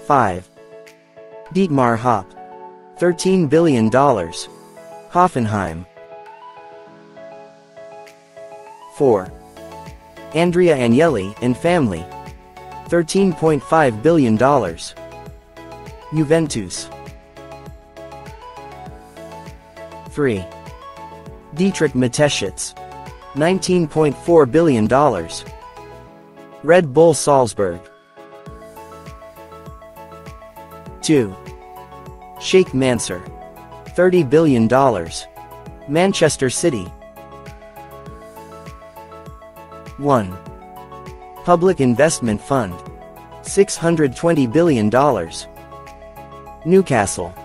5. Dietmar Hopp. $13 billion. Hoffenheim. 4. Andrea Agnelli and family. $13.5 billion. Juventus. 3. Dietrich Mateschitz. $19.4 billion. Red Bull Salzburg. 2. Sheikh Mansour. $30 billion. Manchester City. 1. Public Investment Fund. $620 billion. Newcastle.